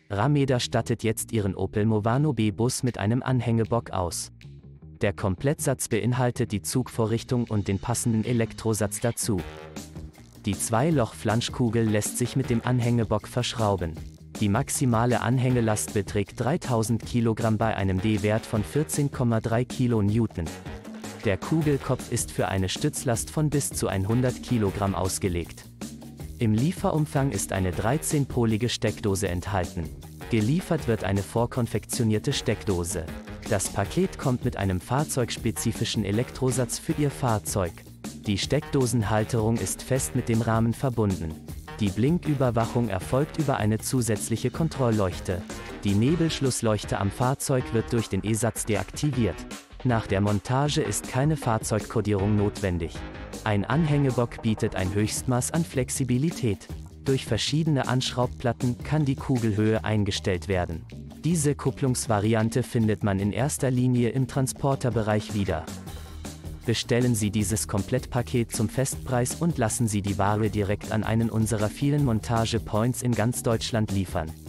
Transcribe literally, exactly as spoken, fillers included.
Rameda stattet jetzt ihren Opel Movano B-Bus mit einem Anhängebock aus. Der Komplettsatz beinhaltet die Zugvorrichtung und den passenden Elektrosatz dazu. Die Zwei-Loch-Flanschkugel lässt sich mit dem Anhängebock verschrauben. Die maximale Anhängelast beträgt dreitausend Kilogramm bei einem D-Wert von vierzehn Komma drei Kilonewton. Der Kugelkopf ist für eine Stützlast von bis zu hundert Kilogramm ausgelegt. Im Lieferumfang ist eine dreizehnpolige Steckdose enthalten. Geliefert wird eine vorkonfektionierte Steckdose. Das Paket kommt mit einem fahrzeugspezifischen Elektrosatz für Ihr Fahrzeug. Die Steckdosenhalterung ist fest mit dem Rahmen verbunden. Die Blinküberwachung erfolgt über eine zusätzliche Kontrollleuchte. Die Nebelschlussleuchte am Fahrzeug wird durch den E-Satz deaktiviert. Nach der Montage ist keine Fahrzeugkodierung notwendig. Ein Anhängebock bietet ein Höchstmaß an Flexibilität. Durch verschiedene Anschraubplatten kann die Kugelhöhe eingestellt werden. Diese Kupplungsvariante findet man in erster Linie im Transporterbereich wieder. Bestellen Sie dieses Komplettpaket zum Festpreis und lassen Sie die Ware direkt an einen unserer vielen Montage-Points in ganz Deutschland liefern.